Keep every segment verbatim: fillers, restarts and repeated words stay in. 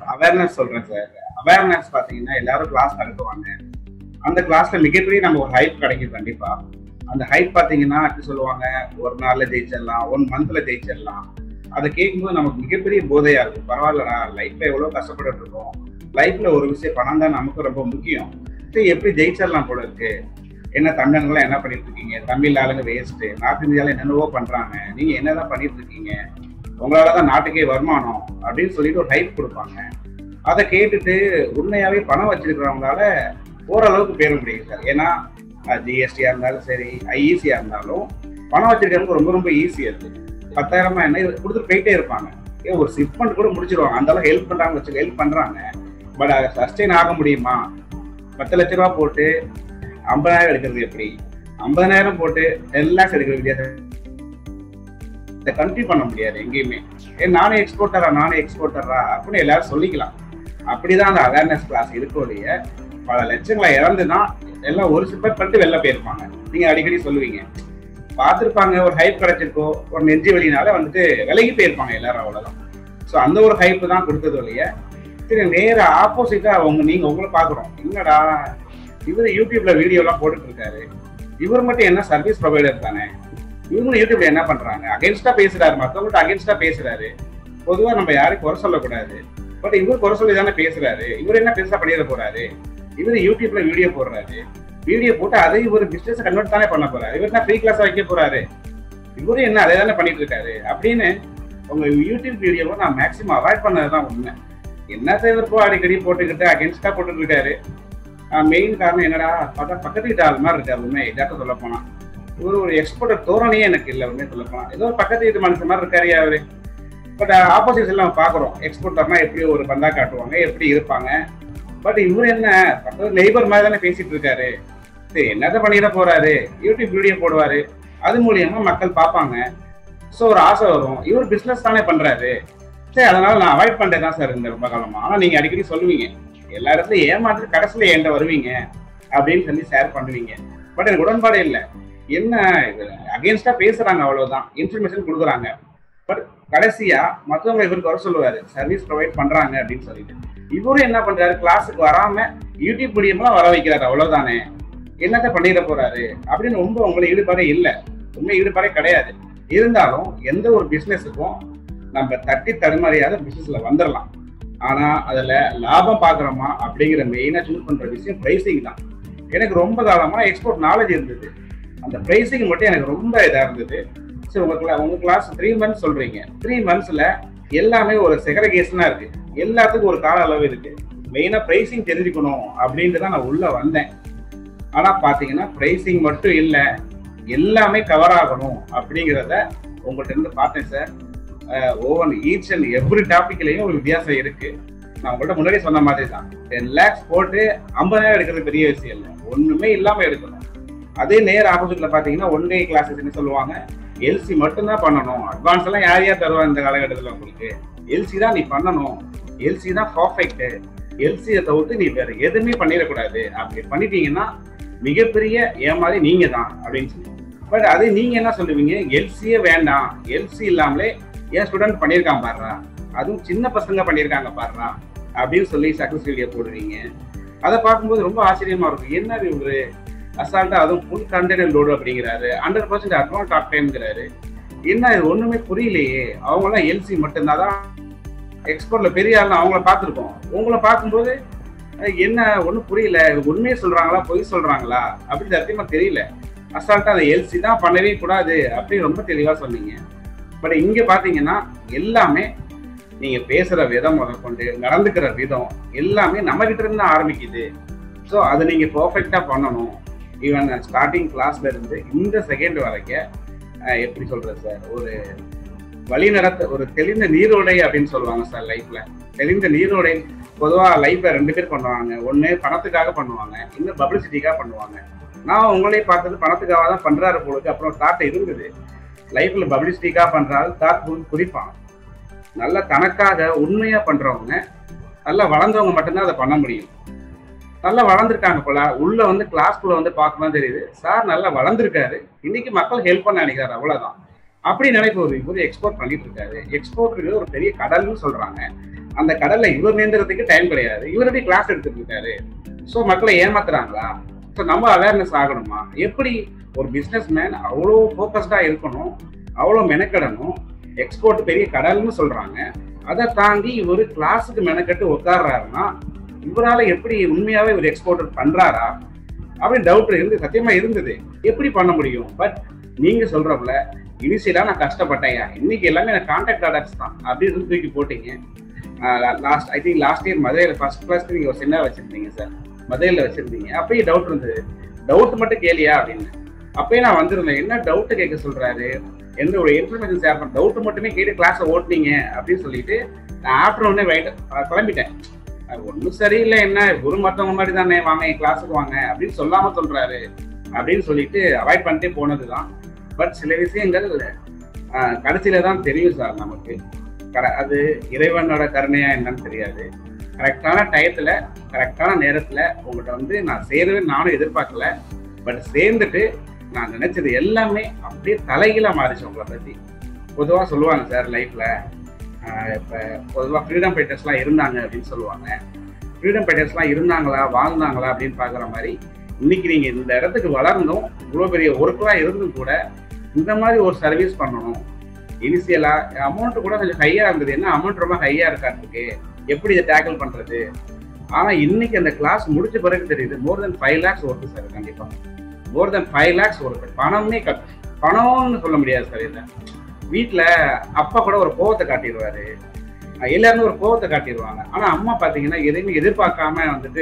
Awareness சொல்றேன் sir. Awareness பாத்தீங்கன்னா எல்லாரும் கிளாஸ் நடத்துவாங்க. அந்த கிளாஸ்ல மிகப்பெரிய நம்ம ஒரு ஹைப் கிடைக்கும் கண்டிப்பா. அந்த ஹைப் பாத்தீங்கன்னா எப்படி சொல்லுவாங்க, ஒரு நாள்ல ஜெயிச்சிடலாம், ஒன் மந்த்ல ஜெயிச்சிடலாம். அதை கேட்கும்போது நமக்கு மிகப்பெரிய போதையா இருக்கும். பரவாயில்லடா, லைஃப்ல எவ்வளவு கஷ்டப்பட்டு இருக்கோம், லைஃப்ல ஒரு விஷயம் பணம் தான் நமக்கு ரொம்ப முக்கியம், எப்படி ஜெயிச்சிடலாம் போல இருக்கு. என்ன தமிழன்லாம் என்ன பண்ணிட்டு இருக்கீங்க, தமிழ் ஆளுங்க வேஸ்ட், நார்த் இந்தியால என்னென்னவோ பண்றாங்க, நீங்க என்னதான் பண்ணிட்டு இருக்கீங்க, உங்களாலதான் நாட்டுக்கே வருமானம் அப்படின்னு சொல்லிட்டு ஒரு ஹைப் கொடுப்பாங்க. அதை கேட்டுட்டு உண்மையாவே பணம் வச்சிருக்கிறவங்களால ஓரளவுக்கு பேர முடியும் சார். ஏன்னா ஜிஎஸ்டியா இருந்தாலும் சரி, ஐஇசியா இருந்தாலும் பணம் வச்சிருக்கிறவங்க ரொம்ப ரொம்ப ஈஸியா இருக்கு. பத்தாயிரமா என்ன கொடுத்துட்டு போயிட்டே இருப்பாங்க. ஏன் ஒரு சிப்மெண்ட் கூட முடிச்சிருவாங்க, அந்த அளவுக்கு ஹெல்ப் பண்றாங்க வச்சு ஹெல்ப் பண்றாங்க. பட் அதை சஸ்டெயின் ஆக முடியுமா? பத்து லட்ச ரூபா போட்டு ஐம்பதாயிரம் எடுக்கிறது எப்படி, ஐம்பதாயிரம் போட்டு டென் லேக்ஸ் எடுக்கிற வித்தியாசம் கண்டினியூ பண்ண முடியாது எங்கேயுமே. ஏன் நானே எக்ஸ்போர்ட்டரா நானே எக்ஸ்போர்ட்டரா அப்படின்னு எல்லாரும் சொல்லிக்கலாம். அப்படிதான் அந்த அவேர்னஸ் கிளாஸ் இருக்கோடைய பல லட்சங்களை இறந்துதான் எல்லாம் ஒரு சிப்பர் பண்ணிட்டு வெளில போயிருப்பாங்க. நீங்க அடிக்கடி சொல்லுவீங்க, பார்த்துருப்பாங்க, ஒரு ஹைப் கிடைச்சிருக்கோ, ஒரு நெஞ்சு வலினால வந்துட்டு விலகி போயிருப்பாங்க எல்லாரும், அவ்வளவுதான். ஸோ அந்த ஒரு ஹைப்பு தான் கொடுத்தது இல்லைய. சரி, நேர ஆப்போசிட்டா அவங்க நீங்க உங்களை பாக்குறோம், என்னடா இவரு யூடியூப்ல வீடியோ எல்லாம் போட்டுட்டு இருக்காரு, இவர் மட்டும் என்ன சர்வீஸ் ப்ரொவைடர் தானே, இவங்களும் யூடியூப்ல என்ன பண்றாங்க, அகேன்ஸ்டா பேசுறாரு, மற்றவங்கள்ட்ட அகேன்ஸ்டா பேசுறாரு. பொதுவா நம்ம யாரும் குறை சொல்லக்கூடாது, பட் இவர் குறை சொல்லி தானே பேசுறாரு, இவர் என்ன பெருசா பண்ணிட போறாரு, இவர் யூடியூப்ல வீடியோ போடுறாரு, வீடியோ போட்டு அதை இவர் பிசினஸ் கன்வெர்ட் தானே பண்ண போறாரு, இவர் தான் ஃப்ரீ கிளாஸ் வைக்க போறாரு, இவரு என்ன அதே தானே பண்ணிட்டு இருக்காரு அப்படின்னு உங்க யூடியூப் வீடியோவை நான் மேக்சிமம் அவாய்ட் பண்ணதுதான் உண்மை. என்ன இவருக்கோ அடிக்கடி போட்டுக்கிட்டு அகேன்ஸ்டா போட்டுட்டு இருக்காரு. மெயின் காரணம் என்னடா பார்த்தா பக்கத்து வீட்டு ஆள் மாதிரி இருக்காரு. உண்மை இதாட்ட சொல்ல போனா இவரு ஒரு எக்ஸ்போர்ட்டர் தோரணையே எனக்கு இல்லை. உண்மையை சொல்ல போனா ஏதோ ஒரு பக்கத்து வீட்டு மனுஷன் மாதிரி இருக்காரு அவரு. பட் ஆப்போசிட்ஸ் எல்லாம் பாக்குறோம், எக்ஸ்போர்ட்டர்னா எப்படி ஒரு பந்தா காட்டுவாங்க, எப்படி இருப்பாங்க. பட் இவரு என்ன பக்கத்து நெய்பர் மாதிரி தானே பேசிட்டு இருக்காரு. சரி, என்னதான் பண்ணிட போறாரு, யூடியூப் வீடியோ போடுவாரு, அது மூலியமா மக்கள் பார்ப்பாங்க. ஸோ ஒரு ஆசை வரும், இவர் பிசினஸ் தானே பண்றாரு. சரி, அதனால நான் அவாய்ட் பண்றேன் சார் இந்த ரொம்ப காலமா. ஆனா நீங்க அடிக்கடி சொல்லுவீங்க, எல்லா இடத்துலயும் ஏமாற்று கடைசியில என்கிட்ட வருவீங்க அப்படின்னு சொல்லி ஷேர் பண்ணுவீங்க. பட் எனக்கு உடன்பாடே இல்லை. என்ன அகேன்ஸ்டா பேசுறாங்க, அவ்வளவுதான், இன்ஃபர்மேஷன் கொடுக்குறாங்க. பட் கடைசியா மற்றவங்க இவருக்கு வர சொல்லுவாரு, சர்வீஸ் ப்ரொவைட் பண்றாங்க அப்படின்னு சொல்லிட்டு. இவரும் என்ன பண்றாரு, கிளாஸுக்கு வராம யூடியூப் மீடியம்லாம் வர வைக்கிறாரு, அவ்வளவுதானே, என்னத்த பண்ணிட போறாரு அப்படின்னு ரொம்ப உங்களை ஈடுபாடே இல்லை. உண்மை ஈடுபாடே கிடையாது. இருந்தாலும் எந்த ஒரு பிசினஸுக்கும் நம்ம தட்டி தடுமாறியாத பிசினஸ்ல வந்துடலாம். ஆனா அதுல லாபம் பாக்குறோமா அப்படிங்கிற மெயினா சூஸ் பண்ற விஷயம் பிரைசிங் தான். எனக்கு ரொம்ப காலமா எக்ஸ்போர்ட் நாலேஜ் இருந்தது, அந்த பிரைசிங் மட்டும் எனக்கு ரொம்ப இதா இருந்தது. சரி, உங்க உங்க கிளாஸ் த்ரீ மந்த்ஸ் சொல்றீங்க, த்ரீ மந்த்ஸ்ல எல்லாமே ஒரு செக்ரிகேஷனா இருக்கு, எல்லாத்துக்கும் ஒரு கால அளவு இருக்கு. மெயினா பிரைசிங் தெரிஞ்சுக்கணும் அப்படின்ட்டு தான் நான் உள்ள வந்தேன். ஆனா பாத்தீங்கன்னா பிரைசிங் மட்டும் இல்லை, எல்லாமே கவர் ஆகணும் அப்படிங்கிறத உங்கள்கிட்ட இருந்து பார்த்தேன் sir. On each and every டாபிக்லயும் ஒரு வித்தியாசம் இருக்கு. நான் உங்கள்கிட்ட முன்னாடி சொன்ன மாதிரி தான், டென் லேக்ஸ் போட்டு ஐம்பதாயிரம் எடுக்கிறது பெரிய விஷயம் இல்லை, ஒண்ணுமே இல்லாம எடுக்கணும். அதே நேர் ஆப்போசிட்ல பாத்தீங்கன்னா ஒன் டே கிளாஸஸ் சொல்லுவாங்க, எல்சி மட்டும்தான் பண்ணணும், அட்வான்ஸ் எல்லாம் யார் யார் தருவா இந்த காலகட்டத்தில், உங்களுக்கு எல்சி தான் நீ பண்ணணும், எல்சி தான் பர்ஃபெக்ட், எல்சியை தவிர்த்து நீ வேற எதுவுமே பண்ணிடக்கூடாது, அப்படி பண்ணிட்டீங்கன்னா மிகப்பெரிய ஏமாறி நீங்க தான் அப்படின்னு சொல்லி. பட் அது நீங்க என்ன சொல்லுவீங்க, எல்சியே வேண்டாம், எல்சி இல்லாமலே என் ஸ்டூடெண்ட் பண்ணியிருக்கான் பாடுறா, அதுவும் சின்ன பசங்க பண்ணியிருக்காங்க பாடுறா அப்படின்னு சொல்லி சக்சஸ் வீடியோ போடுவீங்க. அதை பார்க்கும்போது ரொம்ப ஆச்சரியமா இருக்கும், என்ன இவரு அசால்ட்டா அதுவும் ஃபுல் கண்டெய்னர் லோடு அப்படிங்கிறாரு, ஹண்ட்ரட் பர்சன்ட் அட்வான்ஸ் டாப் டைம்ங்கிறாரு, என்ன இது ஒண்ணுமே புரியலையே. அவங்க எல்லாம் எல்சி மட்டும்தான் தான் எக்ஸ்போர்ட்ல பெரிய ஆள், அவங்கள பார்த்துருக்கோம். உங்களை பார்க்கும்போது என்ன ஒன்றும் புரியல, உண்மையை சொல்றாங்களா பொய் சொல்றாங்களா அப்படின்னு சத்தியமா தெரியல. அசால்ட்டா அந்த எல்சி தான் பண்ணவே கூடாது அப்படின்னு ரொம்ப தெளிவா சொன்னீங்க. பட் இங்க பாத்தீங்கன்னா எல்லாமே நீங்க பேசுற விதம் முதற்கொண்டு நடந்துக்கிற விதம் எல்லாமே நம்ம கிட்ட இருந்து ஆரம்பிக்குது. ஸோ அதை நீங்க பர்ஃபெக்டா பண்ணணும். ஈவன் ஸ்டார்டிங் கிளாஸ்ல இருந்து இந்த செகண்ட் வரைக்கும் எப்படி சொல்றது சார், ஒரு வழி நடத்த ஒரு தெளிந்த நீரோடை அப்படின்னு சொல்லுவாங்க சார். லைஃப்ல தெளிந்த நீரோடை பொதுவா லைஃப்ல ரெண்டு பேர் பண்ணுவாங்க, ஒண்ணு பணத்துக்காக பண்ணுவாங்க, இன்னும் பப்ளிசிட்டிக்காக பண்ணுவாங்க. நான் உங்களே பார்த்தது பணத்துக்காக தான் பண்றாரு பொழுது. அப்புறம் தாட் இருந்தது, லைஃப்ல பப்ளிசிட்டிக்காக பண்றாரு, தாட் குறிப்பான். நல்லா தனக்காக உண்மையா பண்றவங்க, நல்லா வளர்ந்தவங்க மட்டும்தான் அதை பண்ண முடியும். நல்லா வளர்ந்துருக்காங்க போல, உள்ள வந்து கிளாஸ்குள்ள வந்து பார்க்கும்போது தெரியுது, சார் நல்லா வளர்ந்துருக்காரு, இன்னைக்கு மக்கள் ஹெல்ப் பண்ண நினைக்கிறாரு, அவ்வளவுதான் அப்படி நினைப்பு. ஒரு இவரு எக்ஸ்போர்ட் பண்ணிட்டு இருக்காரு, எக்ஸ்போர்ட் ஒரு பெரிய கடல்னு சொல்றாங்க. அந்த கடல்ல இவர் நீந்துறதுக்கு டைம் கிடையாது, இவர் எப்படி கிளாஸ் எடுத்துட்டு இருக்காரு. ஸோ மக்களை ஏமாத்துறாங்களா? ஸோ நம்ம அவேர்னஸ் ஆகணுமா? எப்படி ஒரு பிஸ்னஸ் மேன் அவ்வளோ ஃபோக்கஸ்டா இருக்கணும், அவ்வளோ மெனக்கெடணும். எக்ஸ்போர்ட் பெரிய கடல்னு சொல்றாங்க, அதை தாண்டி இவர் கிளாஸுக்கு மெனக்கெட்டு உட்கார்றாருன்னா இவரால் எப்படி உண்மையாவே ஒரு எக்ஸ்போர்ட் பண்றாரா அப்படின்னு டவுட் இருந்து சத்தியமா இருந்தது. எப்படி பண்ண முடியும்? பட் நீங்க சொல்றப்பல இனிஷியலா நான் கஷ்டப்பட்டேன், இன்னைக்கு எல்லாமே எனக்கு கான்டாக்ட் ஆர்டர்ஸ் தான் அப்படின்னு தூக்கி போட்டீங்க. Last I think last year மதுரையில் ஃபர்ஸ்ட் கிளாஸ் நீங்க ஒரு செமினார் வச்சிருந்தீங்க சார், மதுரையில் வச்சிருந்தீங்க. அப்பயே டவுட் இருந்தது, டவுட் மட்டும் கேளியா அப்படின்னு. அப்பயே நான் வந்திருந்தேன், என்ன டவுட் கேட்க சொல்றாரு, எந்த ஒரு இன்ஃபர்மேஷன் ஷேர் பண்ண, டவுட் மட்டுமே கேட்டு கிளாஸை ஓட்டுனீங்க அப்படின்னு சொல்லிட்டு நான் ஆஃப்டர்நூனே கிளம்பிட்டேன். ஒன்றும் சரியில்லை, என்ன குரு மற்றவங்க மாதிரி தானே, வாங்க என் கிளாஸுக்கு வாங்க அப்படின்னு சொல்லாம சொல்றாரு அப்படின்னு சொல்லிட்டு அவாய்ட் பண்ணிட்டே போனதுதான். பட் சில விஷயங்கள் கடைசியில தான் தெரியும் சார் நமக்கு. அது இறைவனோட கருணையா என்னன்னு தெரியாது. கரெக்டான டயத்துல கரெக்டான நேரத்துல உங்கள்கிட்ட வந்து நான் சேரவே நானும் எதிர்பார்க்கல. பட் சேர்ந்துட்டு நான் நினைச்சது எல்லாமே அப்படியே தலைகீழா மாறிச்சு. உங்களை பத்தி பொதுவா சொல்லுவாங்க சார், லைஃப்ல இப்ப பொதுவா ஃப்ரீடம் ஃபைட்டர்ஸ்லாம் இருந்தாங்க அப்படின்னு சொல்லுவாங்க. ஃப்ரீடம் ஃபைட்டர்ஸ்லாம் இருந்தாங்களா வாழ்ந்தாங்களா அப்படின்னு பாக்குற மாதிரி இன்னைக்கு நீங்க இந்த இடத்துக்கு வளர்ந்தும் இவ்வளவு பெரிய ஒர்க்கா இருந்தும் கூட இந்த மாதிரி ஒரு சர்வீஸ் பண்ணணும். இனிஷியலா அமௌண்ட் கூட கொஞ்சம் ஹையா இருந்தது, என்ன அமௌண்ட் ரொம்ப ஹையா இருக்காதுக்கு, எப்படி இதை டேக்கிள் பண்றது. ஆனா இன்னைக்கு அந்த கிளாஸ் முடிச்ச பிறகு தெரியுது more than five lakhs work sir. கண்டிப்பா more than five lakhs work. பணமே க பணம்னு சொல்ல முடியாது சார். இதை வீட்டுல அப்பா கூட ஒரு கோவத்தை காட்டிடுவாரு, எல்லாருமே ஒரு கோவத்தை காட்டிடுவாங்க. ஆனா அம்மா பாத்தீங்கன்னா எதையுமே எதிர்பார்க்காம வந்துட்டு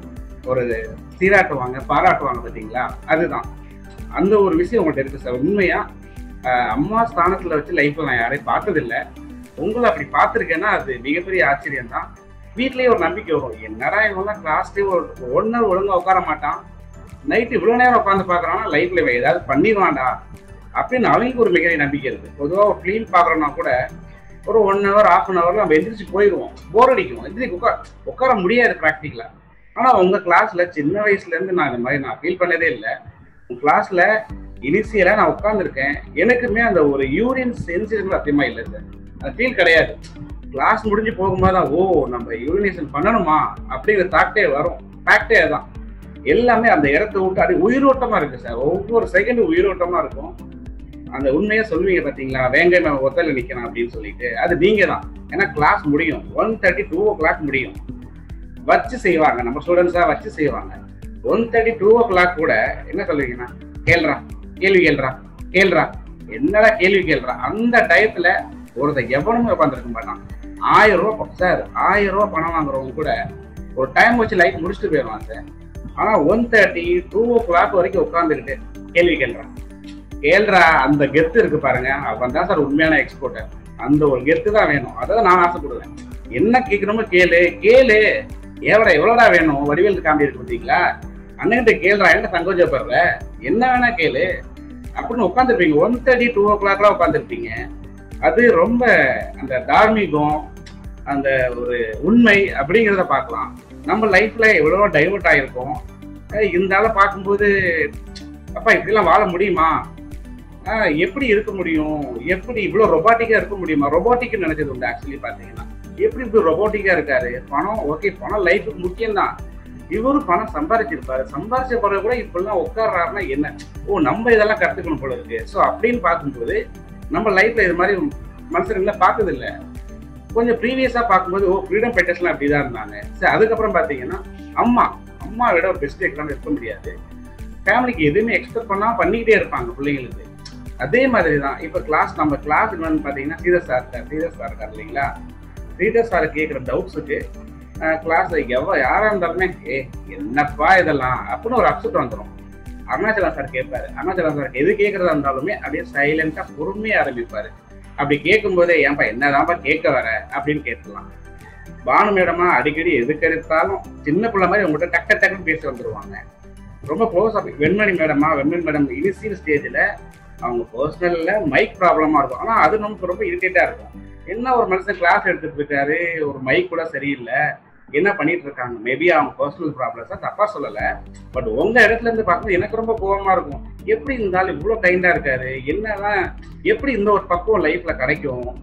ஒரு சீராட்டுவாங்க, பாராட்டுவாங்க. பாத்தீங்களா, அதுதான் அந்த ஒரு விஷயம் உங்கள்கிட்ட இருக்கு சார். உண்மையா அம்மா ஸ்தானத்துல வச்சு லைஃப்ல நான் யாரையும் பார்த்ததில்லை. உங்களை அப்படி பார்த்துருக்கேன்னா அது மிகப்பெரிய ஆச்சரியம் தான். வீட்லயே ஒரு நம்பிக்கை வரும், என்னடா இவங்கெல்லாம் கிளாஸ்லயே ஒரு ஒன் ஹவர் ஒழுங்கா உட்கார மாட்டான், நைட்டு இவ்வளவு நேரம் உட்காந்து பாக்குறான்னா லைஃப்ல ஏதாவது பண்ணிடுவான்டா அப்படின்னு அவங்களுக்கு ஒரு மிகப்பெரிய நம்பிக்கை இருக்கு. பொதுவாக ஒரு ஃபிலிம் பாக்குறோம்னா கூட ஒரு ஒன் ஹவர் ஹாஃப் அன் ஹவர்ல நம்ம எந்திரிச்சு போயிடுவோம், போர் அடிக்கும், எந்திரிச்சு உட்கார உட்கார முடியாது ப்ராக்டிக்கலா. ஆனா உங்க கிளாஸ்ல சின்ன வயசுல இருந்து நான் இந்த மாதிரி நான் ஃபீல் பண்ணதே இல்லை. உங்க கிளாஸ்ல இனிஷியலா நான் உட்காந்துருக்கேன், எனக்குமே அந்த ஒரு யூரின் சென்சேஷன் சத்தியமா இல்லை சார், அது ஃபீல் கிடையாது. கிளாஸ் முடிஞ்சு போகும்போதுதான் ஓ நம்ம யூரினேஷன் பண்ணணுமா அப்படிங்கிற தாட்டே வரும். ஃபேக்டே அதுதான். எல்லாமே அந்த இடத்த விட்டு அது உயிரோட்டமா இருக்கு சார், ஒவ்வொரு செகண்டும் உயிரோட்டமா இருக்கும். அந்த உண்மையா சொல்லுவீங்க பாத்தீங்களா, வேங்க நம்ம ஒத்தல நிக்கணும் அப்படின்னு சொல்லிட்டு, அது நீங்க தான். ஏன்னா கிளாஸ் முடியும் one thirty two o'clock முடியும், வச்சு செய்வாங்க நம்ம ஸ்டூடெண்ட்ஸா வச்சு செய்வாங்க. One thirty two o'clock கூட என்ன சொல்லுவீங்கன்னா, கேள்றா கேள்வி கேள்றா கேள்றா என்னடா கேள்வி கேள்றா. அந்த டயத்துல ஒருத்தர் எவனுமே உட்காந்துருக்க மாட்டான். ஆயிரம் ரூபா சார், ஆயிரம் ரூபா பணம் வாங்குறவங்க கூட ஒரு டைம் வச்சு லைஃப் முடிச்சுட்டு போயிடுவான் சார். ஆனா one thirty two o'clock வரைக்கும் உட்காந்துக்கிட்டு கேள்வி கேள்றான் கேள்றா அந்த கெத்து இருக்கு பாருங்க, அவன் தான் சார் உண்மையான எக்ஸ்போர்ட்டர். அந்த ஒரு கெத்து தான் வேணும், அதான் நான் ஆசைப்படுவேன். என்ன கேட்கணுமோ கேளு கேளு, எவ்வளோ எவ்வளோடா வேணும், வடிவேல் காமெடி இருக்கு பார்த்தீங்களா, அண்ணன்கிட்ட கேள்றா, என்ன சங்கோஜப்படுற, என்ன வேணா கேளு அப்படின்னு உட்காந்துருப்பீங்க. ஒன் தேர்ட்டி டூ ஓ கிளாக்லாம் உட்காந்துருப்பீங்க. அது ரொம்ப அந்த தார்மீகம், அந்த ஒரு உண்மை அப்படிங்கிறத பார்க்கலாம். நம்ம லைஃப்ல எவ்வளவோ டைவர்ட் ஆகிருக்கோம். இருந்தாலும் பார்க்கும்போது அப்பா இப்படிலாம் வாழ முடியுமா, எப்படி இருக்க முடியும், எப்படி இவ்வளோ ரொபாட்டிக்கா இருக்க முடியுமா, ரொபாட்டிக்னு நினைச்சது உண்டு. ஆக்சுவலி பார்த்தீங்கன்னா எப்படி இப்படி ரொபாட்டிக்கா இருக்காரு. பணம் ஓகே, பணம் லைஃபுக்கு முக்கியம் தான். இவரும் பணம் சம்பாதிச்சிருப்பாரு, சம்பாதிச்ச பிறகு கூட இப்பெல்லாம் உட்கார்றாருன்னா என்ன, ஓ நம்ம இதெல்லாம் கற்றுக்கணும் போல இருக்கு. ஸோ அப்படின்னு பார்க்கும்போது நம்ம லைஃப்ல இது மாதிரி மனுஷங்களை பார்த்தது இல்லை. கொஞ்சம் ப்ரீவியஸா பார்க்கும்போது ஓ ஃப்ரீடம் ஃபைட்டர்ஸ்லாம் அப்படிதான் இருந்தாங்க. சரி, அதுக்கப்புறம் பார்த்தீங்கன்னா அம்மா அம்மா விட ஒரு பெஸ்ட் எக்ஸாம்பிள் இருக்க முடியாது. ஃபேமிலிக்கு எதுவுமே எக்ஸ்பெக்ட் பண்ணா பண்ணிக்கிட்டே இருப்பாங்க பிள்ளைங்களுக்கு. அதே மாதிரி தான் இப்போ கிளாஸ் நம்ம கிளாஸ் என்னன்னு பார்த்தீங்கன்னா சீரியஸ் சார் இருக்கார் சீரியஸ் சார் இருக்கார் இல்லைங்களா, சீரியஸ் சார் கேட்குற டவுட்ஸுக்கு கிளாஸ் எவ்வளோ யாராக இருந்தாலுமே ஏ என்னப்பா இதெல்லாம் அப்படின்னு ஒரு அப்செட் வந்துடும். அருணாச்சலம் சார் கேட்பாரு, அருணாச்சலம் சாருக்கு எது கேட்கறதா இருந்தாலுமே அப்படியே சைலண்டா பொறுமையா ஆரம்பிப்பாரு. அப்படி கேட்கும் போதே ஏன்பா என்னதான்ப்பா கேட்க வர அப்படின்னு கேட்கலாம். பானு மேடமா அடிக்கடி எதுக்கு எடுத்தாலும் சின்ன பிள்ளை மாதிரி உங்கள்கிட்ட டக்கு டக்குன்னு பேசி வந்துருவாங்க. ரொம்ப க்ளோஸ் ஆஃப் வெண்மணி மேடமா வெண்மணி மேடம் இனிஷியல் ஸ்டேஜில் அவங்க பர்சனல்ல மைக் ப்ராப்ளமா இருக்கும். ஆனால் அது நமக்கு ரொம்ப இரிட்டேட்டா இருக்கும். என்ன ஒரு மனுஷன் கிளாஸ் எடுத்துட்டு இருக்காரு, ஒரு மைக் கூட சரியில்லை, என்ன பண்ணிட்டு இருக்காங்க. மேபி அவங்க பர்சனல் ப்ராப்ளம்ஸா தப்பா சொல்லலை, பட் உங்க இடத்துல இருந்து பார்க்கும்போது எனக்கு ரொம்ப கோபமா இருக்கும். எப்படி இருந்தாலும் இவ்வளோ கைண்டா இருக்காரு, என்னதான் எப்படி இந்த ஒரு பக்குவம் லைஃப்ல கிடைக்கும்.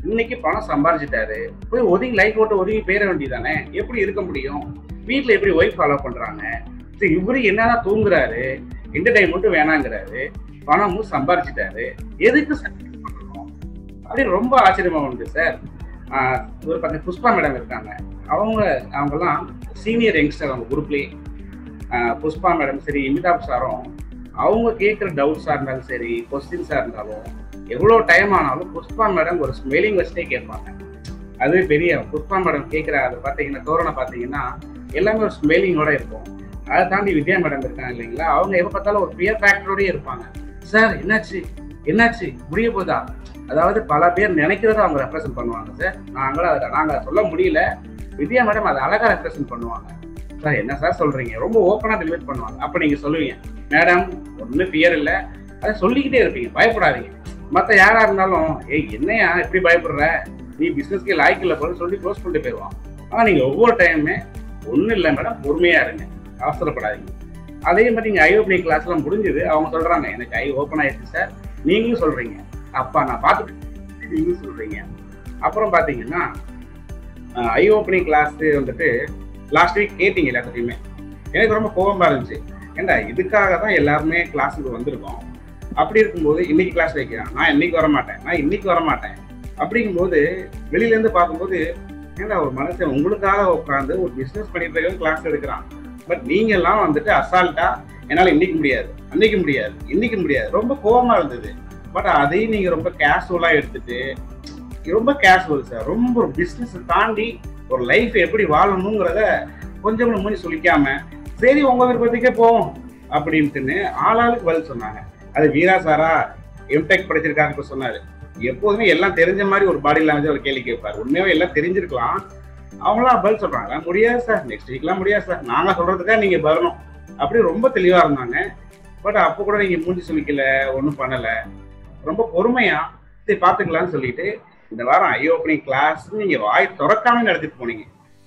இன்னைக்கு பணம் சம்பாதிச்சிட்டாரு, போய் ஒதுங்கி லைஃப் ஓட்ட ஒதுங்கி போயிட வேண்டியதானே? எப்படி இருக்க முடியும்? வீட்டுல எப்படி ஒய்ஃப் ஃபாலோ பண்றாங்க? இவரு என்னதான் தூங்குறாரு, என்டர்டைன்மெண்ட்டும் வேணாங்கிறாரு, பணமும் சம்பாதிச்சிட்டாரு, எதுக்கு பண்ணணும் அப்படின்னு ரொம்ப ஆச்சரியமா உண்டு சார். ஆஹ் ஒரு பத்து புஷ்பா மேடம் இருக்காங்க, அவங்க அவங்கெல்லாம் சீனியர் யங்ஸ்டர் அவங்க குரூப்லேயே. புஷ்பா மேடம் சரி, இமிதாப் சாரும் அவங்க கேட்குற டவுட்ஸாக இருந்தாலும் சரி, கொஸ்டின்ஸாக இருந்தாலும் எவ்வளோ டைம் ஆனாலும் புஷ்பா மேடம் ஒரு ஸ்மெல்லிங் வச்சுட்டே கேட்பாங்க. அது பெரிய புஷ்பா மேடம் கேட்குற அதை பார்த்தீங்கன்னா தோரணை பார்த்தீங்கன்னா எல்லாமே ஒரு ஸ்மெல்லிங்கோட இருக்கும். அதை தாண்டி வித்யா மேடம் இருக்காங்க இல்லைங்களா, அவங்க எப்போ பார்த்தாலும் ஒரு பியர் ஃபேக்டரோடய இருப்பாங்க. சார் என்னாச்சு என்னாச்சு முடிய போதா, அதாவது பல பேர் நினைக்கிறத அவங்க ரெப்ரசென்ட் பண்ணுவாங்க சார். நாங்களும் அதை நாங்கள் சொல்ல முடியல, வித்யா மேடம் அதை அழகாக ரெப்ரசென்ட் பண்ணுவாங்க. சார் என்ன சார் சொல்றீங்க, ரொம்ப ஓப்பனாக டெலிவரி பண்ணுவாங்க. அப்போ நீங்கள் சொல்லுவீங்க, மேடம் ஒன்றும் ஃபியர் இல்லை, அதை சொல்லிக்கிட்டே இருப்பீங்க, பயப்படாதீங்க. மற்ற யாராக இருந்தாலும் ஏய் என்னையா எப்படி பயப்படுற, நீ பிஸ்னஸ்க்கு லாய்க்கு இல்லை போல சொல்லி க்ளோஸ் பண்ணிட்டு போயிடுவான். ஆனால் நீங்கள் ஒவ்வொரு டைமுமே ஒன்றும் இல்லை மேடம், பொறுமையாக இருங்க, அவசரப்படாதீங்க. அதே மாதிரி நீங்கள் ஐ ஓப்பனிங் கிளாஸ்லாம் முடிஞ்சது, அவங்க சொல்கிறாங்க எனக்கு ஐ ஓப்பன் ஆயிடுச்சு சார், நீங்களும் சொல்கிறீங்க அப்பா நான் பார்த்துட்டு நீங்களும் சொல்கிறீங்க. அப்புறம் பார்த்தீங்கன்னா ஐ ஓப்பனிங் கிளாஸ் வந்துட்டு லாஸ்ட் வீக் கேட்டீங்க எல்லாத்தையுமே, எனக்கு ரொம்ப கோபமாக இருந்துச்சு. ஏண்டா இதுக்காக தான் எல்லாருமே கிளாஸுக்கு வந்திருக்கோம், அப்படி இருக்கும்போது இன்னைக்கு கிளாஸ் வைக்கிறேன், நான் இன்னைக்கு வரமாட்டேன் நான் இன்னைக்கு வரமாட்டேன் அப்படிங்கும்போது வெளியிலேருந்து பார்க்கும்போது ஏன்னா ஒரு மனுஷன் உங்களுக்காக உட்காந்து ஒரு பிஸ்னஸ் பண்ணிட்டு கிளாஸ் எடுக்கிறான். பட் நீங்க எல்லாம் வந்துட்டு அசால்ட்டா என்னால் இன்னைக்கு முடியாது அன்னைக்கு முடியாது இன்னைக்கு முடியாது ரொம்ப கோபமா இருந்தது. பட் அதையும் நீங்க ரொம்ப கேஷுவலா எடுத்துட்டு ரொம்ப கேஷுவல் சார், ரொம்ப ஒரு பிஸ்னஸ் தாண்டி ஒரு லைஃப் எப்படி வாழணுங்கிறத கொஞ்சம் கூட மூணு சொல்லிக்காம சரி உங்க விருப்பத்துக்கே போவோம் அப்படின்ட்டுன்னு ஆளாளுக்கு பதில் சொன்னாங்க. அது வீரா சாரா எம்டெக் படிச்சிருக்காரு இப்ப சொன்னாரு. எப்போதுமே எல்லாம் தெரிஞ்ச மாதிரி ஒரு பாடி லாங்குவேஜ் ஒரு கேள்வி கேட்பாரு. உண்மையாவே எல்லாம் தெரிஞ்சிருக்கலாம், அவங்களாம் பதில் சொல்றாங்க முடியாது சார், நெக்ஸ்ட் வீக்லாம் முடியாது சார், நாங்க சொல்றதுக்கா நீங்க வரணும் அப்படி ரொம்ப தெளிவா இருந்தாங்க. பட் அப்போ கூட நீங்க மூஞ்சி சொல்லிக்கல, ஒன்றும் பண்ணல, ரொம்ப பொறுமையா சரி பாத்துக்கலாம்னு சொல்லிட்டு இந்த வாரம் ஐ ஓப்பனிங் கிளாஸ் நீங்க வாய் திறக்காம நடத்திட்டு போனீங்க,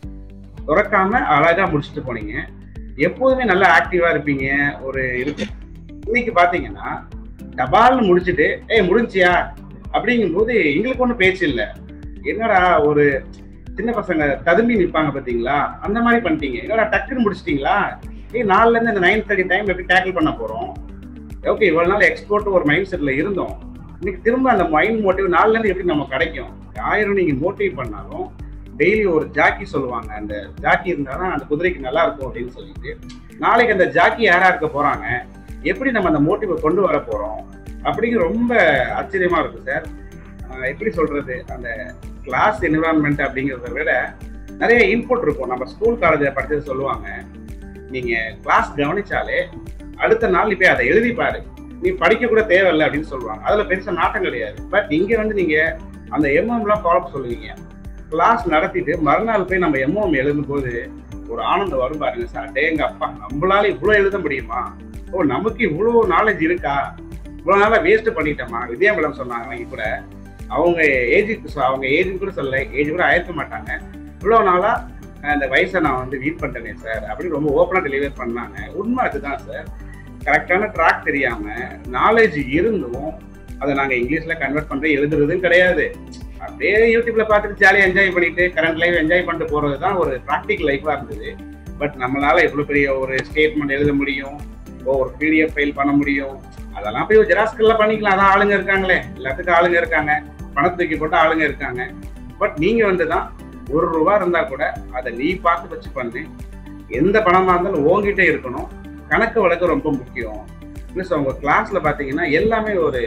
திறக்காம அழகா முடிச்சுட்டு போனீங்க. எப்போதுமே நல்லா ஆக்டிவா இருப்பீங்க ஒரு இருக்கு. இன்னைக்கு பாத்தீங்கன்னா டபால்னு முடிச்சுட்டு ஏய் முடிஞ்சியா அப்படிங்கும் போது எங்களுக்கு ஒன்றும் பேச்சு இல்லை. என்னடா ஒரு சின்ன பசங்க ததும்பி நிற்பாங்க பார்த்தீங்களா, அந்த மாதிரி பண்ணிட்டீங்க. என்னடா டக்குன்னு முடிச்சிட்டீங்களா, ஏய் நாலுல இருந்து இந்த நைன் தேர்ட்டி டைம் எப்படி டேக்கிள் பண்ண போறோம். ஓகே இவ்வளவு நாள் எக்ஸ்போர்ட் ஒரு மைண்ட் செட்ல இருந்தோம், இன்னைக்கு திரும்ப அந்த மைண்ட் மோட்டிவ் நாலுல இருந்து எப்படி நம்ம கிடைக்கும். ஆயிரம் நீங்க மோட்டிவ் பண்ணாலும் டெய்லி ஒரு ஜாக்கி சொல்லுவாங்க, அந்த ஜாக்கி இருந்தாதான் அந்த குதிரைக்கு நல்லா இருக்கும் அப்படின்னு சொல்லிட்டு நாளைக்கு அந்த ஜாக்கி யாரா இருக்க போறாங்க, எப்படி நம்ம அந்த மோட்டிவை கொண்டு வர போறோம் அப்படிங்கிற ரொம்ப ஆச்சரியமா இருக்கு சார். எப்படி சொல்றது, அந்த கிளாஸ் என்விரான்மெண்ட் அப்படிங்கிறத விட நிறைய இன்புட் இருக்கும். நம்ம ஸ்கூல் காலேஜில் படிச்சது சொல்லுவாங்க, நீங்க கிளாஸ் கவனிச்சாலே அடுத்த நாள் நீ போய் அதை எழுதி பாரு, நீ படிக்க கூட தேவையில்லை அப்படின்னு சொல்லுவாங்க. அதுல பெருசா நாட்டம் கிடையாது. பட் இங்க வந்து நீங்க அந்த எம்எம்லாம் ஃபாலோ சொல்லுவீங்க. கிளாஸ் நடத்திட்டு மறுநாள் போய் நம்ம எம்எம் எழுதும் போது ஒரு ஆனந்தம் வரும் பாருங்க சார். டேங்க அப்பா நம்மளால இவ்வளவு எழுத முடியுமா, ஓ நமக்கு இவ்வளவு நாலேஜ் இருக்கா, இவ்வளவு நாளா வேஸ்ட் பண்ணிட்டோமா. வித்யா மேடம் சொன்னாங்க கூட, அவங்க ஏஜுக்கு அவங்க ஏஜுக்கு கூட சொல்ல, ஏஜ் கூட ஆயிருக்க மாட்டாங்க, இவ்வளவு நாளா இந்த வயசை நான் வந்து வீட் பண்ணிட்டேனே சார் அப்படின்னு ரொம்ப ஓப்பனா டெலிவர் பண்ணாங்க. உண்மை அதுதான் சார். கரெக்டான ட்ராக் தெரியாம நாலேஜ் இருந்தும் அதை நாங்க இங்கிலீஷ்ல கன்வெர்ட் பண்றது எழுதுறதும் கிடையாது. அப்படியே யூடியூப்ல பார்த்துட்டு ஜாலியாக என்ஜாய் பண்ணிட்டு கரண்ட் லைஃப் என்ஜாய் பண்ணிட்டு போறது தான் ஒரு ப்ராக்டிக்கல் லைஃபா இருந்தது. பட் நம்மளால எவ்வளவு பெரிய ஒரு ஸ்டேட்மெண்ட் எழுத முடியும், ஒரு பிடிஎஃப் ஃபைல் பண்ண முடியும், அதெல்லாம் போய் ஜெராஸ்கல்ல பண்ணிக்கலாம். அதான் ஆளுங்க இருக்காங்களே, எல்லாத்துக்கும் ஆளுங்க இருக்காங்க, பணத்துக்கு போட்டு ஆளுங்க இருக்காங்க. பட் நீங்க வந்துதான் ஒரு ரூபா இருந்தா கூட அதை நீ பார்த்து வச்சு பண்ணு, எந்த பணமா இருந்தாலும் ஓங்கிட்டே இருக்கணும், கணக்கு வழக்கு ரொம்ப முக்கியம். பிளஸ் அவங்க கிளாஸ்ல பாத்தீங்கன்னா எல்லாமே ஒரு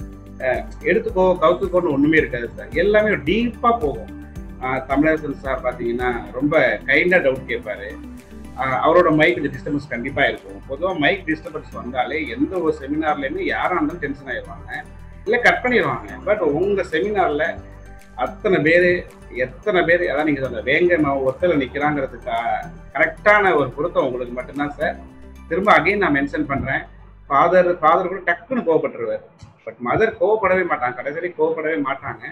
எடுத்துக்கோ கவுத்துக்கோன்னு ஒண்ணுமே இருக்காது சார், எல்லாமே டீப்பா போகும். தமிழரசன் சார் பாத்தீங்கன்னா ரொம்ப கைண்டா டவுட் கேட்பாரு, அவரோட மைக் டிஸ்டர்பன்ஸ் கண்டிப்பா இருக்கும். பொதுவாக மைக் டிஸ்டர்பன்ஸ் வந்தாலே எந்த ஒரு செமினார்லயுமே யாரா இருந்தாலும் டென்ஷன் ஆயிடுவாங்க, இல்லை கட் பண்ணிடுவாங்க. பட் உங்க செமினார்ல அத்தனை பேர் எத்தனை பேர் அதான் நீங்க சொன்ன வேங்க ஒருத்தல நிக்கிறாங்கிறதுக்கா கரெக்டான ஒரு பொருத்தம் உங்களுக்கு மட்டும்தான் சார். திரும்ப அகைன் நான் மென்ஷன் பண்றேன், ஃபாதர் ஃபாதர் கூட டக்குன்னு கோவப்பட்டுருவார். பட் மதர் கோவப்படவே மாட்டாங்க, கடைசி கோவப்படவே மாட்டாங்க.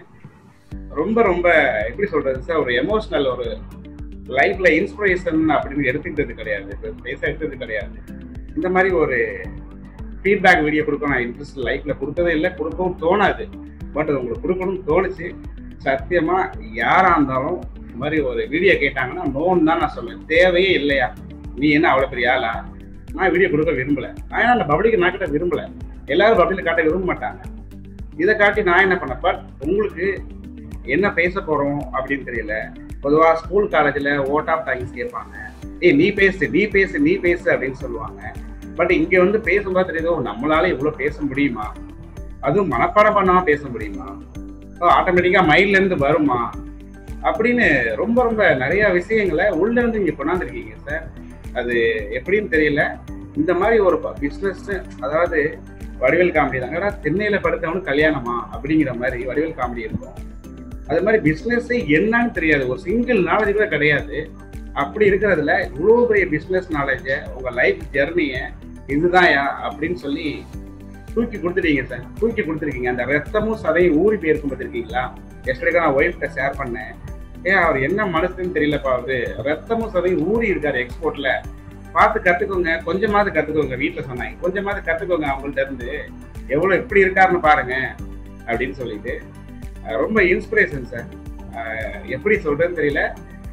ரொம்ப ரொம்ப எப்படி சொல்றது சார், ஒரு எமோஷனல் ஒரு லைஃப்ல இன்ஸ்பிரேஷன் அப்படின்னு எடுத்துக்கிட்டது கிடையாது, பேச எடுத்தது கிடையாது. இந்த மாதிரி ஒரு ஃபீட்பேக் வீடியோ கொடுக்க நான் இன்ட்ரெஸ்ட் லைஃப்ல கொடுத்ததே இல்லை, கொடுக்கவும் தோணாது. பட் அது உங்களுக்கு கொடுக்கணும்னு தோணுச்சு. சத்தியமா யாரா இருந்தாலும் இந்த மாதிரி ஒரு வீடியோ கேட்டாங்கன்னா நோன்னு தான் நான் சொல்லுவேன். தேவையே இல்லையா, நீ என்ன அவ்வளவு பெரிய ஆளா, நான் வீடியோ கொடுக்க விரும்பல. நான் ஏன்னா அந்த பப்ளிக் நான் கிட்ட விரும்பல, எல்லாரும் பப்ளிக் காட்ட விரும்ப மாட்டாங்க. இதை காட்டி நான் என்ன பண்ணேன், பட் உங்களுக்கு என்ன பேச போறோம் அப்படின்னு தெரியல. பொதுவாக ஸ்கூல் காலேஜில் ஓட் ஆஃப் டைம்ஸ் கேட்பாங்க, ஏய் நீ பேசு நீ பேசு நீ பேசு அப்படின்னு சொல்லுவாங்க. பட் இங்கே வந்து பேசும்போது தெரியுதோ நம்மளால இவ்வளோ பேச முடியுமா, அதுவும் மனப்பாடம் பண்ணாம பேச முடியுமா, ஆட்டோமேட்டிக்காக மைண்ட்லேருந்து வருமா அப்படின்னு ரொம்ப ரொம்ப நிறைய விஷயங்களை உள்ள இருந்து இங்கே கொண்டாந்துருக்கீங்க சார். அது எப்படின்னு தெரியல. இந்த மாதிரி ஒரு பிஸ்னஸ், அதாவது வடிவேல் காமெடி தாங்க, ஏன்னா சென்னையில் படுத்தவனு கல்யாணமா அப்படிங்கிற மாதிரி வடிவேல் காமெடி இருக்கும். அது மாதிரி பிஸ்னஸ் என்னன்னு தெரியாது, ஒரு சிங்கிள் நாலேஜ் கூட கிடையாது. அப்படி இருக்கிறதுல இவ்வளோ பெரிய பிஸ்னஸ் நாலேஜை, உங்கள் லைஃப் ஜெர்னியை இதுதான் அப்படின்னு சொல்லி தூக்கி கொடுத்துட்டீங்க சார். தூக்கி கொடுத்துருக்கீங்க. அந்த ரத்தமும் சதையும் ஊறி போயிருக்கும் பார்த்துருக்கீங்களா? எஸ்டர்டே நான் ஒய்ஃப்கிட்ட ஷேர் பண்ணேன், ஏன் அவர் என்ன மனசுன்னு தெரியலப்பா, அவரு ரத்தமும் சதையும் ஊறி இருக்காரு எக்ஸ்போர்ட்ல, பார்த்து கற்றுக்கோங்க, கொஞ்சமாவது கற்றுக்கோங்க. வீட்டில் சொன்னாங்க கொஞ்சமாவது கற்றுக்கோங்க அவங்கள்ட்ட இருந்து, எவ்வளோ எப்படி இருக்காருன்னு பாருங்க அப்படின்னு சொல்லிட்டு ரொம்ப இன்ஸ்பிரேஷன் சார். எப்படி சொல்றதுன்னு தெரியல.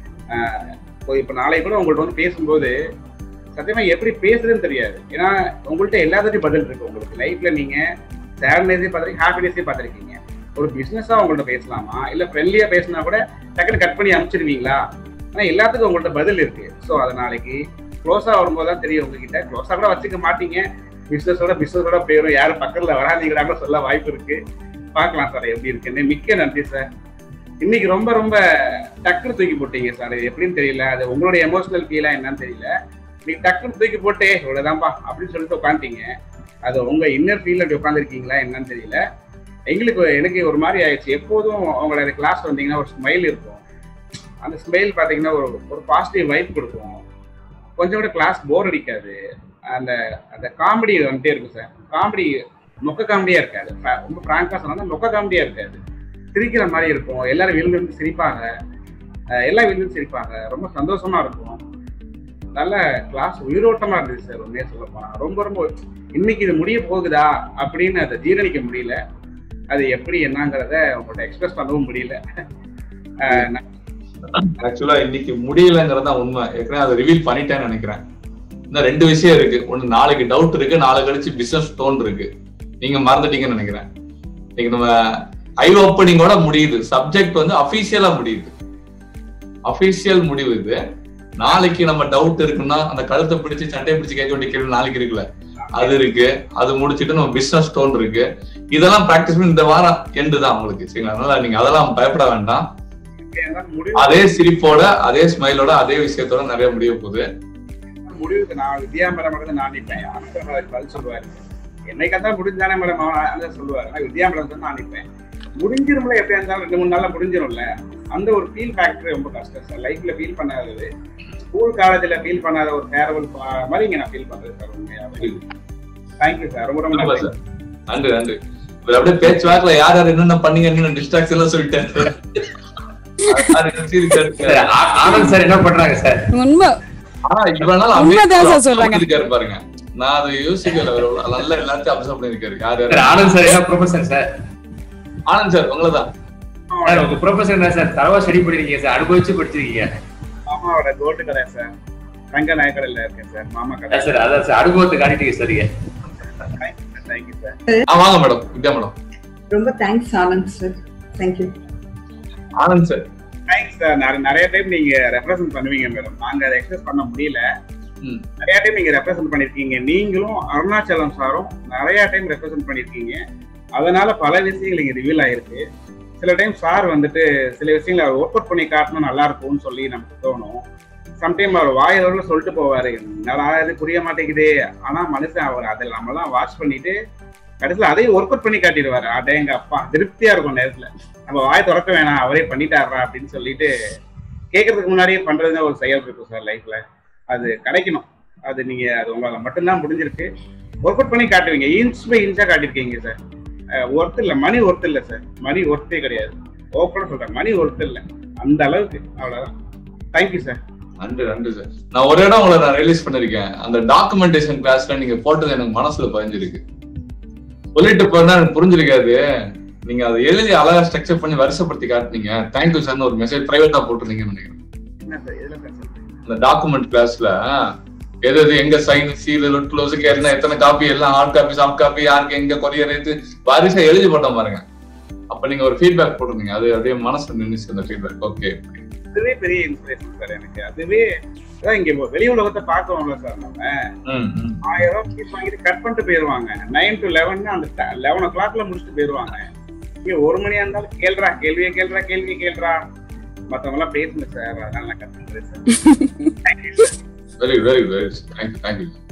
இப்போ நாளைக்கு கூட உங்கள்ட்ட வந்து பேசும்போது சத்தியமா எப்படி பேசுறதுன்னு தெரியாது. ஏன்னா உங்கள்கிட்ட எல்லாத்தையும் பதில் இருக்கு. உங்களுக்கு லைஃப்ல நீங்க சேட்னஸே பார்த்துருக்கீங்க, ஹாப்பினஸே பார்த்துருக்கீங்க. ஒரு பிஸ்னஸா உங்கள்ட்ட பேசலாமா, இல்லை ஃப்ரெண்ட்லியா பேசினா கூட டக்குன்னு கட் பண்ணி அனுப்பிச்சிருவீங்களா? ஆனால் எல்லாத்துக்கும் உங்கள்ட்ட பதில் இருக்கு. ஸோ அது நாளைக்கு க்ளோஸா வரும்போது தான் தெரியும் உங்ககிட்ட. க்ளோஸா கூட வச்சுக்க மாட்டீங்க, பிஸ்னஸோட பிஸ்னஸோட போயிடும், யாரும் பக்கத்தில் வராதீங்களா கூட சொல்ல வாய்ப்பு இருக்கு. பார்க்கலாம் சார் எப்படி இருக்குன்னு. மிக்க நன்றி சார். இன்னைக்கு ரொம்ப ரொம்ப டக்குனு தூக்கி போட்டீங்க சார். இது எப்படின்னு தெரியல, அது உங்களுடைய எமோஷனல் ஃபீலா என்னன்னு தெரியல. நீங்க டக்குனு தூக்கி போட்டே இவ்வளவுதான்பா அப்படின்னு சொல்லிட்டு உட்காந்துட்டீங்க. அது உங்க இன்னர் ஃபீல்ல அப்படி உட்காந்துருக்கீங்களா என்னன்னு தெரியல. எங்களுக்கு எனக்கு ஒரு மாதிரி ஆயிடுச்சு. எப்போதும் அவங்களோட கிளாஸ் வந்தீங்கன்னா ஒரு ஸ்மைல் இருக்கும். அந்த ஸ்மைல் பார்த்தீங்கன்னா ஒரு ஒரு பாசிட்டிவ் வைப் கொடுக்கும். கொஞ்சம் கூட கிளாஸ் போர் அடிக்காது. அந்த அந்த காமெடி வந்துட்டே இருக்கும் சார். காமெடி மொக்க காமெடியா இருக்காது. ரொம்ப பிராங்கா சொன்னா மொக்க காமெடியா இருக்காது, சிரிக்கிற மாதிரி இருக்கும். எல்லாரும் விழுந்து சிரிப்பாங்க, எல்லாம் விழுந்து சிரிப்பாங்க. ரொம்ப சந்தோஷமா இருக்கும். நல்ல கிளாஸ் உயிரோட்டமா இருந்துச்சு சார். உண்மையா சொல்ல போனா ரொம்ப ரொம்ப இன்னைக்கு இது முடிய போகுதா அப்படின்னு அதை ஜீரணிக்க முடியல. அது எப்படி என்னங்கிறத உங்கள்கிட்ட எக்ஸ்பிரஸ் பண்ணவும் முடியல. ஆக்சுவலா இன்னைக்கு முடியலங்கிறதா உண்மை. ஏற்கனவே அதை ரிவீல் பண்ணிட்டேன்னு நினைக்கிறேன். இன்னும் ரெண்டு விஷயம் இருக்கு. ஒண்ணு நாளைக்கு டவுட் இருக்கு, நாளை கழிச்சு பிசினஸ் டோன் இருக்கு. நீங்க மறந்துட்டீங்கன்னு நினைக்கிறேன். இன்னைக்கு நம்ம ஐ ஓப்பனிங்கோட முடியுது, சப்ஜெக்ட் வந்து அபிஷியலா முடியுது, அபிஷியல் முடிவு இது. நாளைக்கு நம்ம டவுட் இருக்குன்னா அந்த கழுத்தை பிடிச்சி சண்டையை பிடிச்சி கேட்க வேண்டிய கேள்வி நாளைக்கு இருக்குல்ல, அது இருக்கு. அது முடிச்சுட்டு நம்ம பிசினஸ் டோன் இருக்கு. இதெல்லாம் பிராக்டிஸ் பண்ணி இந்த வாரம் எண்டு தான் உங்களுக்கு, சரிங்களா? அதனால நீங்க அதெல்லாம் பயப்பட வேண்டாம். அதே சிரிப்போட, அதே ஸ்மைலோட, அதே விஷயத்தோட நிறைய முடிய போகுது. முடிவுக்கு நான் வித்யா மேடம் நான் நிற்பேன். பதில் சொல்லுவாரு, என்னைக்காதான் முடிஞ்சானே மேடம் அதான் சொல்லுவாரு. ஆனா வித்யா மேடம் தான் நான் நிற்பேன். முடிஞ்சிரும்ல, எப்படியா இருந்தாலும் ரெண்டு மூணு நாள்ல முடிஞ்சிடும்ல. அந்த ஒரு ஃபீல் ஃபேக்டர் ரொம்ப கஷ்டம் சார். லைஃப்ல ஃபீல் பண்ணாதது, ஸ்கூல் காலேஜ்ல ஃபீல் பண்ணாத ஒரு ஃபேர்வெல் மாதிரி இங்க நான் ஃபீல் பண்றேன் சார். உண்மையாவே தேங்க்யூ சார். ரொம்ப ரொம்ப நன்றி. நன்றி நன்றி. அப்படியே பேச்சு வாக்குல யார் யார் என்னென்ன பண்ணீங்க டிஸ்ட்ராக்ஷன் எல்லாம் சொல்லிட்டேன். ஆனந்த் சார் என்ன பண்றாங்க சார்? உண்மை ஆனா இவ்வளவு நாள் உண்மைதான் சார் சொல்றாங்க. இருக்காரு பாருங்க, நான் அதை யோசிக்கல. நல்லா எல்லாத்தையும் அப்சர்வ் பண்ணிருக்காரு. யாரு? ஆனந்த் சார் என்ன ப்ரொஃபசர் சார்? ஆனந்த் சார் உங்களதான் உங்க ப்ரொஃபசர் என்ன சார்? தரவா ஸ்டடி பண்ணிருக்கீங்க சார், அனுபவிச்சு படிச்சிருக்கீங்க. மாமாவோட கோல்டு கடை சார், ரங்க நாயக்கடையில இருக்கேன் சார். மாமா கடை சார். அதான் சார் அனுபவத்தை காட்டிட்டீங்க சரிங்க. Thank you sir. வாங்க மேடம், வித்யா மேடம். ரொம்ப thanks Anand sir. Thank you Anand sir. Thanks sir. நிறைய டைம் நீங்க ரெப்ரசென்ட் பண்ணுவீங்க மேடம், நாங்க அதை எக்ஸ்பிரஸ் பண்ண முடியல. நிறைய டைம் நீங்க ரெப்ரசென்ட் பண்ணிருக்கீங்க. நீங்களும் அருணாச்சலம் சாரும் நிறைய டைம் ரெப்ரசென்ட் பண்ணிருக்கீங்க. அதனால பல விஷயங்கள் இங்க ரிவீல் ஆயிருக்கு. சில டைம் சார் வந்துட்டு சில விஷயங்களை அவர் ஒர்க் அவுட் பண்ணி காட்டணும் நல்லா இருக்கும்னு சொல்லி நமக்கு தோணும். சம்டைம் அவர் வாயிலோட சொல்லிட்டு போவாரு, நல்லா இது புரிய மாட்டேங்குது. ஆனா மனுஷன் அவர் அதை நம்மலாம் வாட்ச் பண்ணிட்டு கடைசியில் அதையும் ஒர்க் அவுட் பண்ணி காட்டிடுவாரு. அட எங்க அப்பா திருப்தியா இருக்கும் நேரத்துல, நம்ம வாயை திறக்க வேணாம் அவரே பண்ணிட்டாரா அப்படின்னு சொல்லிட்டு கேட்கறதுக்கு முன்னாடியே பண்றதுன்னு ஒரு செயல் இருக்கும் சார் லைஃப்ல. அது கிடைக்கணும். அது நீங்க அது உங்களால மட்டும்தான் முடிஞ்சிருக்கு. ஒர்க் அவுட் பண்ணி காட்டுவீங்க, இன்ச் பை இன்ச்சா காட்டிருக்கீங்க சார். ஒர்த் இல்லை, மணி ஒர்த் இல்லை சார். மணி ஒர்த்தே கிடையாது. ஓப்பனா சொல்றேன், மணி ஒர்த் இல்லை அந்த அளவுக்கு. அவ்வளவுதான். Thank you sir. நன்றி நன்றி சார். நான் ஒரு இடம் உங்களை நான் ரிலீஸ் பண்ணிருக்கேன். அந்த டாக்குமெண்டேஷன் கிளாஸ்ல நீங்க போட்டது எனக்கு மனசுல பதிஞ்சிருக்கு. சொல்லிட்டு போனா எனக்கு புரிஞ்சிருக்காது. நீங்க அதை எழுதி அழகா ஸ்ட்ரக்சர் பண்ணி வருஷப்படுத்தி காட்டுனீங்க. தேங்க்யூ சார் ஒரு மெசேஜ் பிரைவேட்டா போட்டுருந்தீங்கன்னு நினைக்கிறேன். இந்த டாக்குமெண்ட் கிளாஸ்ல எது எது எங்க சைன் சீல் க்ளோஸுக்கு என்ன எத்தனை காப்பி எல்லாம் ஹார்ட் காப்பி சாஃப்ட் காப்பி யாருக்கு எங்க கொரியர் எடுத்து வரிசை எழுதி போட்டோம் பாருங்க. அப்ப நீங்க ஒரு ஃபீட்பேக் போட்டுருந்தீங்க. அது அப்படியே மனசு நின்னுச்சு அந்த ஃபீட்பேக். ஓகே, அதுவே பெரிய இன்ஸ்பிரேஷன் சார் எனக்கு. அதுவே இங்க வெளி உலகத்தை பாக்குறோம்ல சார், நம்ம ஆயிரம் ரூபாய் ஃபீஸ் வாங்கிட்டு கட் பண்ணிட்டு போயிருவாங்க. நைன் டு லெவன் அந்த லெவன் ஓ கிளாக்ல முடிச்சுட்டு போயிருவாங்க. இங்க ஒரு மணியா இருந்தாலும் கேள்றா கேள்வியே கேள்றா கேள்வி கேள்றா மத்தவங்க எல்லாம் பேசுங்க சார். அதனால நான் கட் பண்றேன் sir. Very very very thank you thank you.